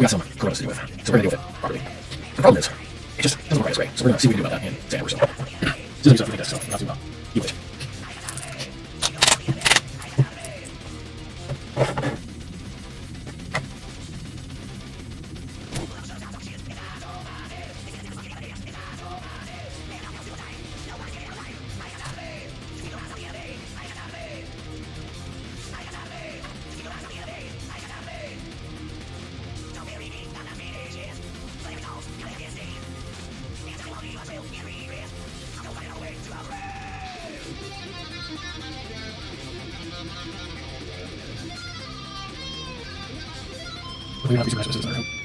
got some Coronas to deal with, so we're going to deal with it properly. The problem is, it just doesn't look right this way, so we're going to see what we can do about that in Santa or so. This is a stuff we think that's so, not too well. You wait. We're not be surprised if this is our room.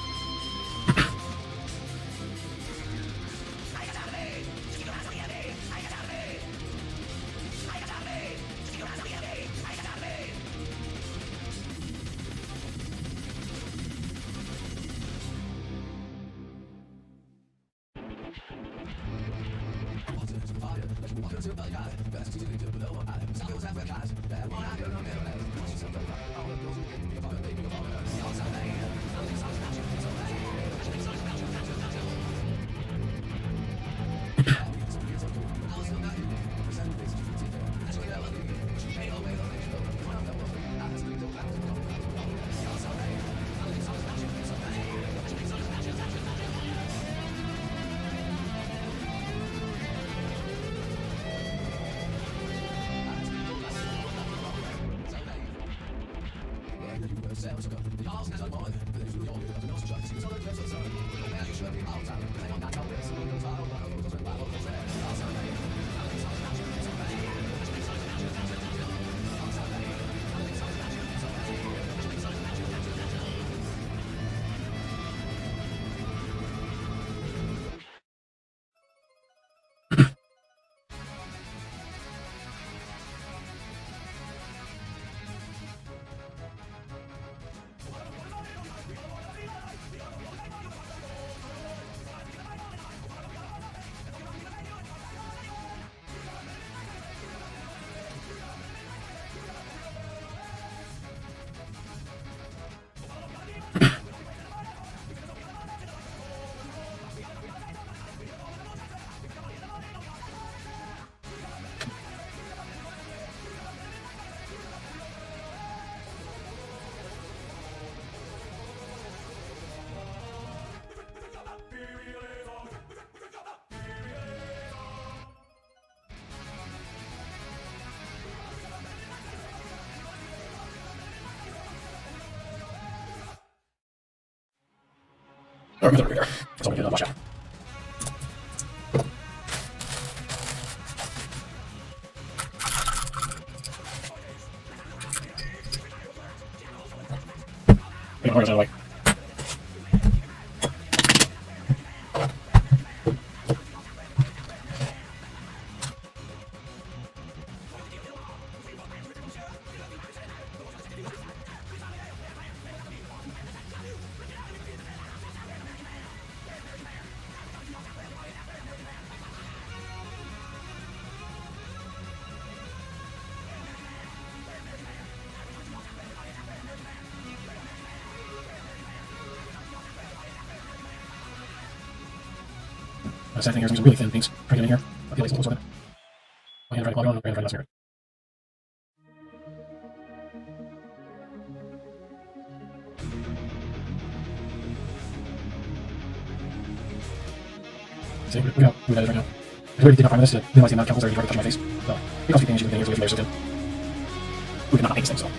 Or over here. That's all we get. Watch out. Where's that way? The sad thing here is these are really thin things. Trying to get in here. I feel like it's a little bit. My hand trying to log on, my hand trying to not see, we got who that is right now. I really did not find this to minimize the amount of chemicals that are touching my face. So, we also keep getting used to the layers in. We did not make this thing, so.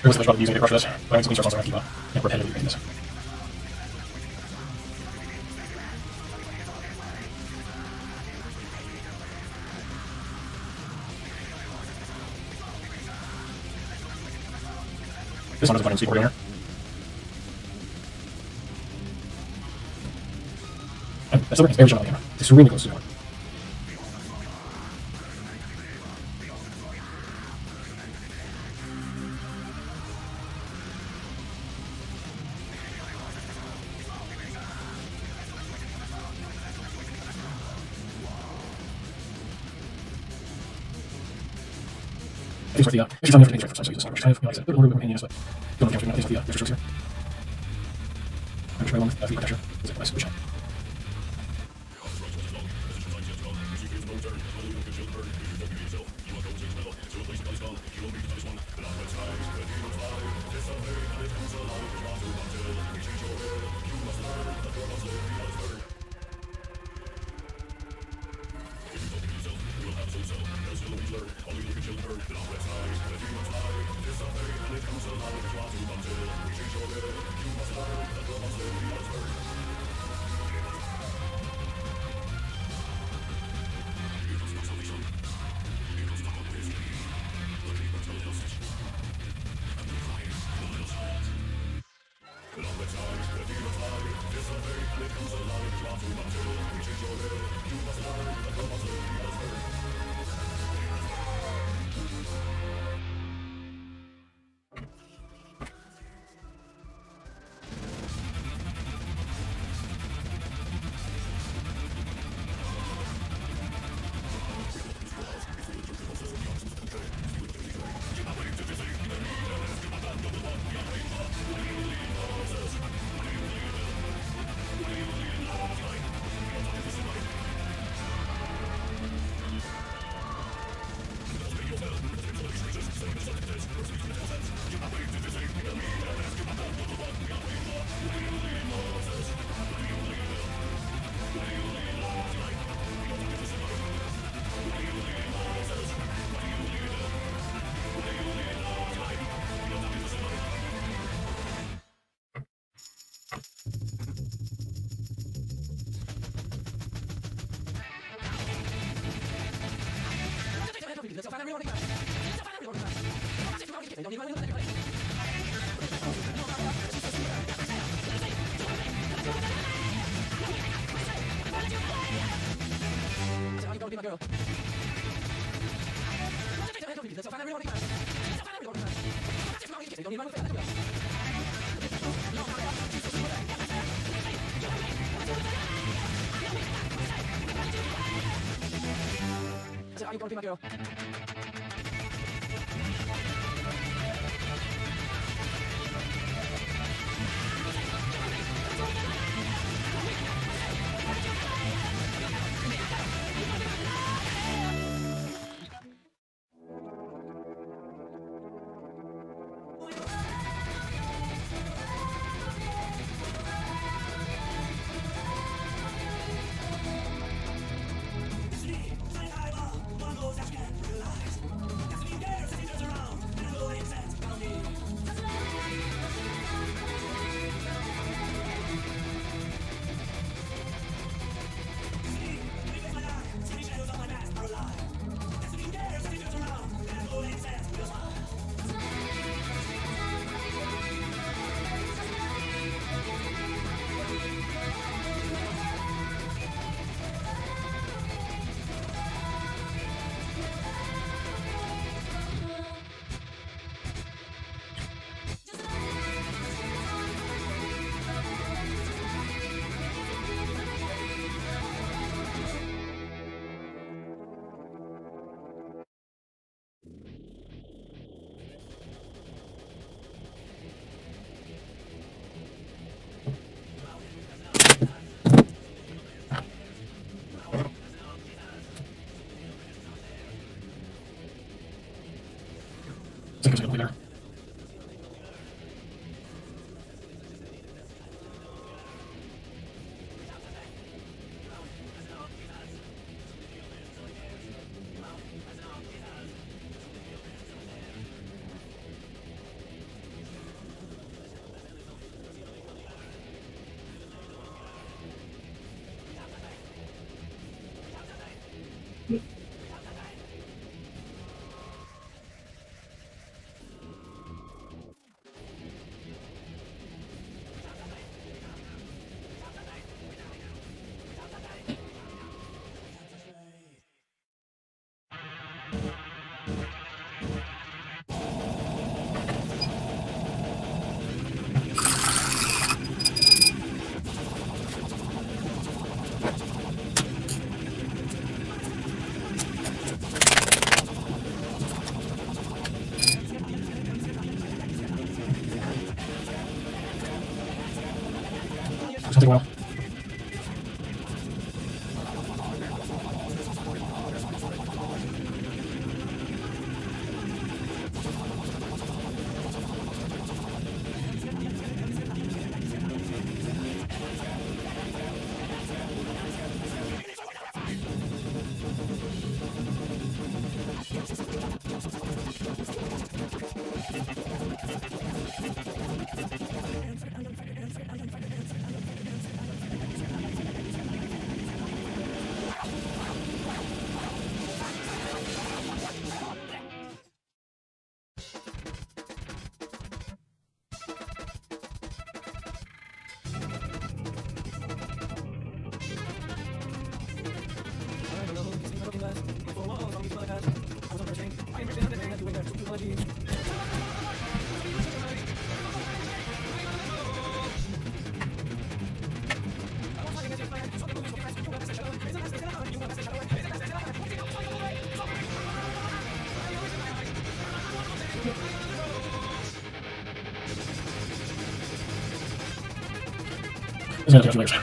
was the probably using it to crush this. But I think something starts on keep up. Yeah, repetitively making this. This one doesn't fucking speak over here. That's still very shallow on camera. It's really close to the door. Things with the, if you're trying to make so use this number, kind of, like I said, a little bit more handy, but don't count things with the extra strokes here. I'm trying one with the texture. Is it nice? We shot. Are you going to be my girl? Something well. There's no difference.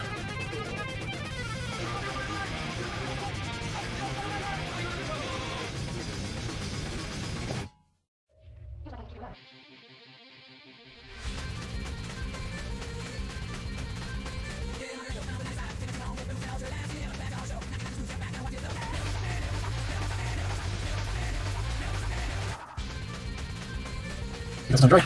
That's not dry.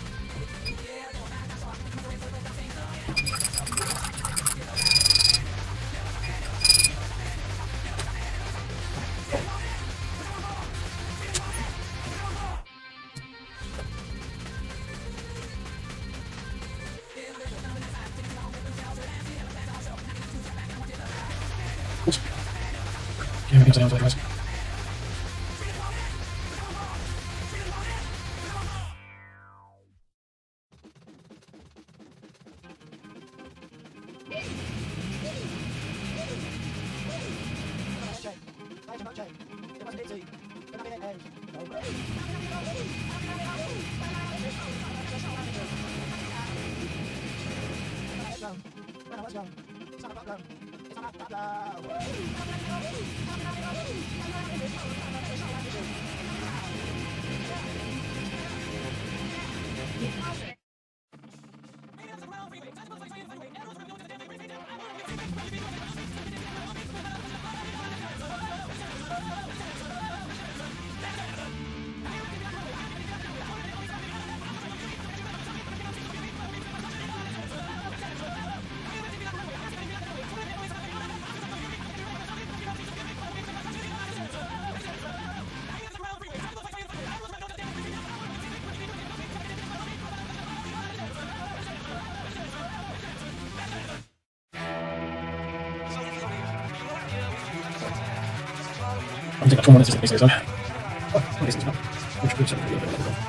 Oops. Yeah, maybe upside down, guys. I'm taking 2 minutes to say so. Oh, what is this now? Which groups are we going to go?